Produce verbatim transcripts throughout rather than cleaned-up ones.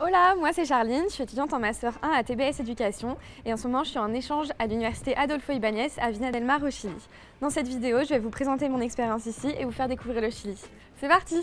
Hola, moi c'est Charline, je suis étudiante en Master un à T B S Éducation et en ce moment je suis en échange à l'université Adolfo Ibáñez à Viña del Mar au Chili. Dans cette vidéo, je vais vous présenter mon expérience ici et vous faire découvrir le Chili. C'est parti!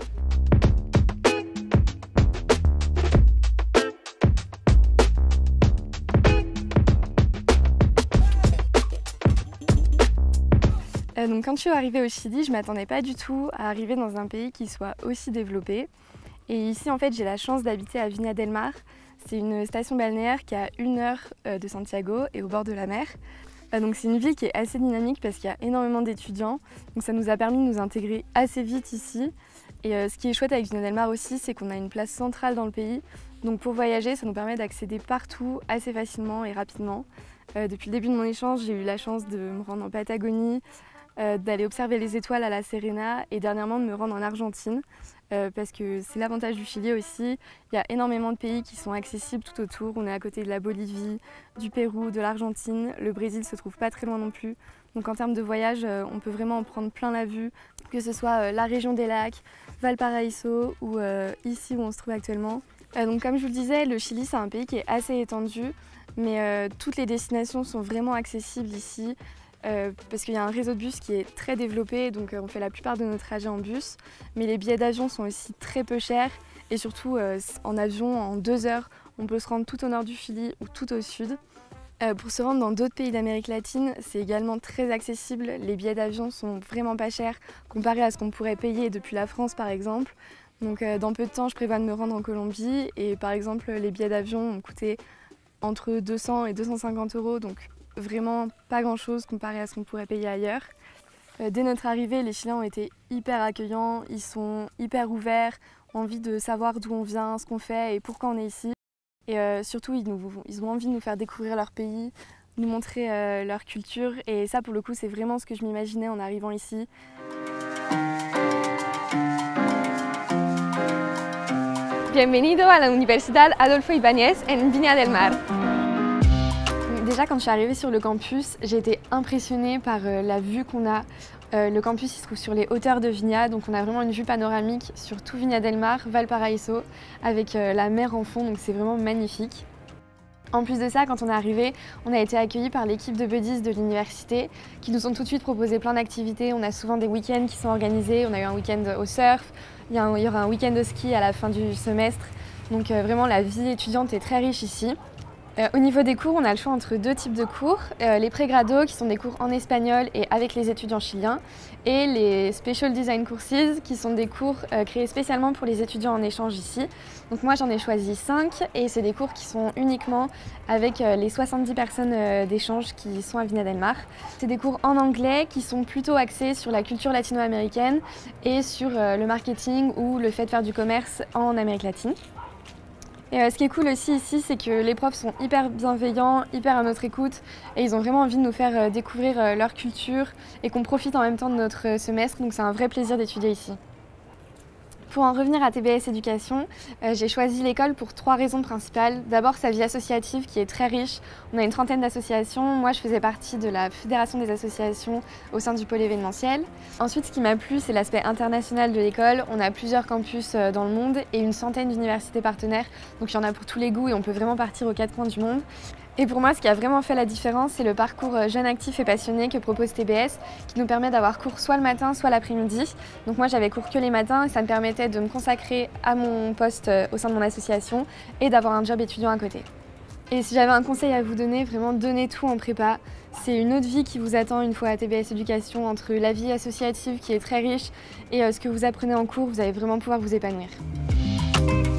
Euh, donc quand je suis arrivée au Chili, je ne m'attendais pas du tout à arriver dans un pays qui soit aussi développé. Et ici, en fait, j'ai la chance d'habiter à Viña del Mar. C'est une station balnéaire qui est à une heure de Santiago et au bord de la mer. Donc c'est une ville qui est assez dynamique parce qu'il y a énormément d'étudiants. Donc ça nous a permis de nous intégrer assez vite ici. Et euh, ce qui est chouette avec Viña del Mar aussi, c'est qu'on a une place centrale dans le pays. Donc pour voyager, ça nous permet d'accéder partout assez facilement et rapidement. Euh, depuis le début de mon échange, j'ai eu la chance de me rendre en Patagonie, euh, d'aller observer les étoiles à La Serena et dernièrement de me rendre en Argentine. Euh, parce que c'est l'avantage du Chili aussi, il y a énormément de pays qui sont accessibles tout autour. On est à côté de la Bolivie, du Pérou, de l'Argentine, le Brésil se trouve pas très loin non plus. Donc en termes de voyage, euh, on peut vraiment en prendre plein la vue, que ce soit euh, la région des lacs, Valparaiso ou euh, ici où on se trouve actuellement. Euh, donc comme je vous le disais, le Chili c'est un pays qui est assez étendu, mais euh, toutes les destinations sont vraiment accessibles ici. Euh, parce qu'il y a un réseau de bus qui est très développé, donc euh, on fait la plupart de nos trajets en bus, mais les billets d'avion sont aussi très peu chers et surtout euh, en avion, en deux heures, on peut se rendre tout au nord du Chili ou tout au sud. Euh, pour se rendre dans d'autres pays d'Amérique latine, c'est également très accessible, les billets d'avion sont vraiment pas chers comparé à ce qu'on pourrait payer depuis la France par exemple. Donc euh, dans peu de temps, je prévois de me rendre en Colombie et par exemple les billets d'avion ont coûté entre deux cents et deux cent cinquante euros, donc vraiment pas grand chose comparé à ce qu'on pourrait payer ailleurs. Euh, dès notre arrivée, les Chiliens ont été hyper accueillants, ils sont hyper ouverts, ont envie de savoir d'où on vient, ce qu'on fait et pourquoi on est ici. Et euh, surtout, ils, nous, ils ont envie de nous faire découvrir leur pays, nous montrer euh, leur culture et ça pour le coup c'est vraiment ce que je m'imaginais en arrivant ici. Bienvenido a la Universidad Adolfo Ibáñez en Viña del Mar. Déjà, quand je suis arrivée sur le campus, j'ai été impressionnée par euh, la vue qu'on a. Euh, le campus il se trouve sur les hauteurs de Viña, donc on a vraiment une vue panoramique sur tout Viña del Mar, Valparaiso, avec euh, la mer en fond, donc c'est vraiment magnifique. En plus de ça, quand on est arrivé, on a été accueillis par l'équipe de buddies de l'université qui nous ont tout de suite proposé plein d'activités. On a souvent des week-ends qui sont organisés, on a eu un week-end au surf, il y, a un, il y aura un week-end de ski à la fin du semestre. Donc euh, vraiment la vie étudiante est très riche ici. Euh, au niveau des cours, on a le choix entre deux types de cours. Euh, les pré-grados qui sont des cours en espagnol et avec les étudiants chiliens et les Special Design Courses qui sont des cours euh, créés spécialement pour les étudiants en échange ici. Donc moi j'en ai choisi cinq et c'est des cours qui sont uniquement avec euh, les soixante-dix personnes euh, d'échange qui sont à Viña del Mar. C'est des cours en anglais qui sont plutôt axés sur la culture latino-américaine et sur euh, le marketing ou le fait de faire du commerce en Amérique latine. Et euh, ce qui est cool aussi ici, c'est que les profs sont hyper bienveillants, hyper à notre écoute et ils ont vraiment envie de nous faire euh, découvrir euh, leur culture et qu'on profite en même temps de notre euh, semestre, donc c'est un vrai plaisir d'étudier ici. Pour en revenir à T B S Éducation, euh, j'ai choisi l'école pour trois raisons principales. D'abord, sa vie associative qui est très riche. On a une trentaine d'associations. Moi, je faisais partie de la fédération des associations au sein du pôle événementiel. Ensuite, ce qui m'a plu, c'est l'aspect international de l'école. On a plusieurs campus dans le monde et une centaine d'universités partenaires. Donc, il y en a pour tous les goûts et on peut vraiment partir aux quatre coins du monde. Et pour moi, ce qui a vraiment fait la différence, c'est le parcours jeune actif et passionné que propose T B S, qui nous permet d'avoir cours soit le matin, soit l'après-midi. Donc moi, j'avais cours que les matins et ça me permettait de me consacrer à mon poste au sein de mon association et d'avoir un job étudiant à côté. Et si j'avais un conseil à vous donner, vraiment donnez tout en prépa. C'est une autre vie qui vous attend une fois à T B S Éducation, entre la vie associative qui est très riche et ce que vous apprenez en cours, vous allez vraiment pouvoir vous épanouir.